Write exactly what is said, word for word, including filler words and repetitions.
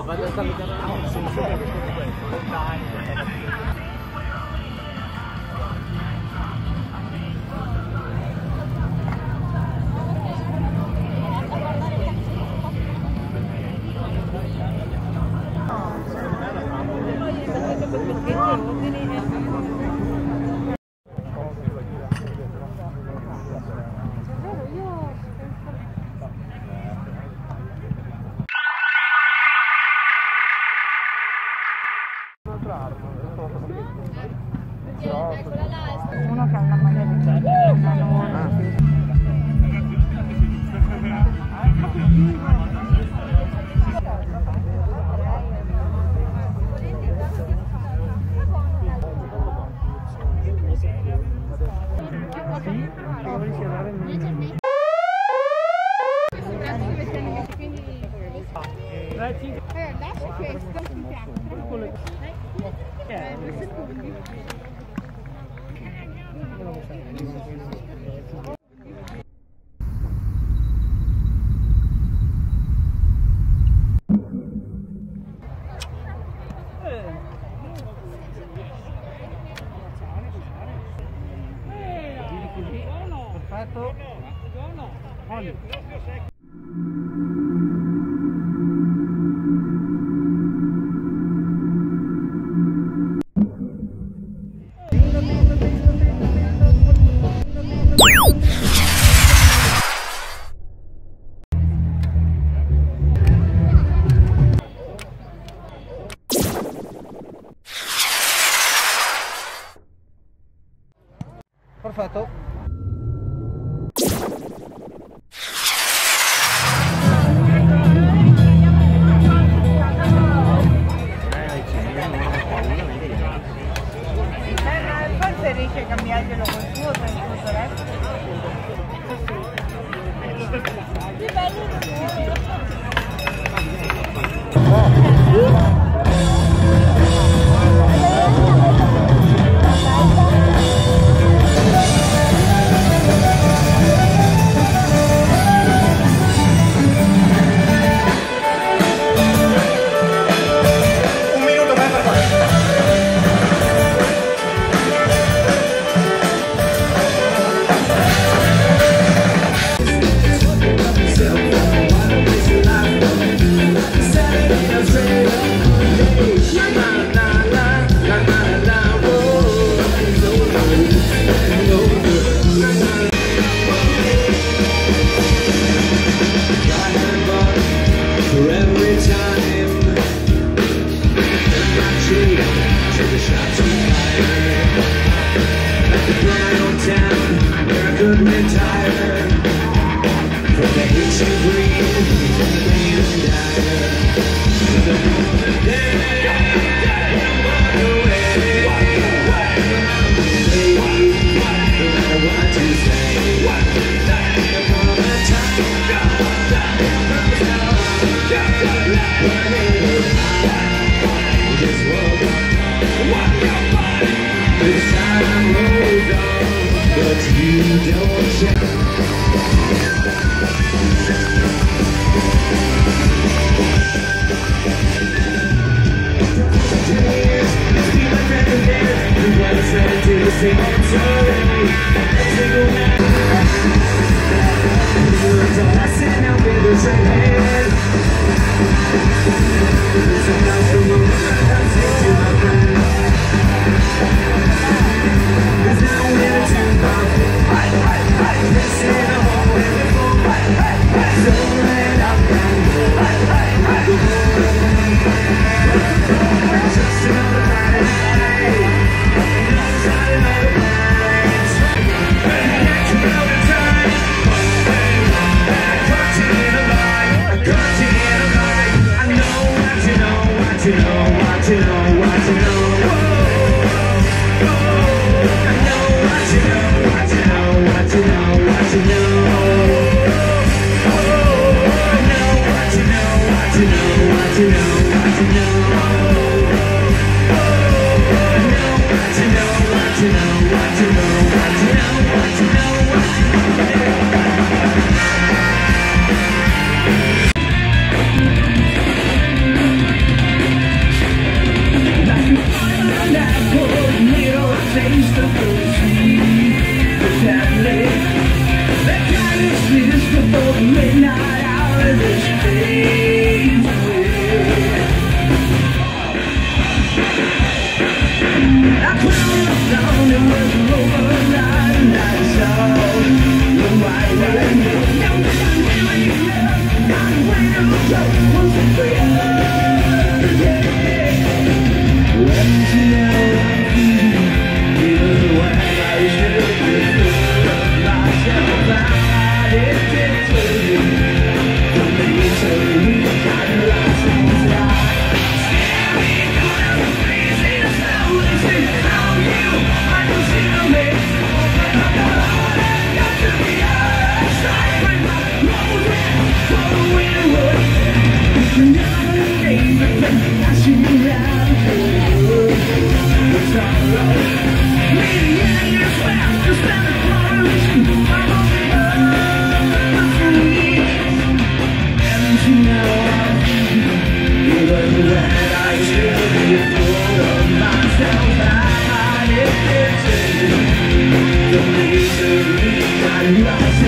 No, vado a salutare. No, sono solo questo. Dai. Uno che ha una maglia perfetto. Perfetto. Forse riesce a cambiarglielo col suo per il suo resto. Che bello. Just another night. night out of this fades away. I put on the sound, it was override, and I saw the white light. Now that I'm really young, I'm way to go, once and for you, yeah. Let you know I'm free, even when I should be full of myself. I'm addicted to you, from me to me, got lost inside. Scary, good and crazy, slowly see how you might conceal me. Open up the heart and got to the other side. Bring my roses for the winter. You're not a neighbor, but I see you around here. It's all right. Maybe I just have to stand apart. I'm over free. And you know I'm free. Even when I should be full of myself, I'm addicted to you. The way to me, I'm lost.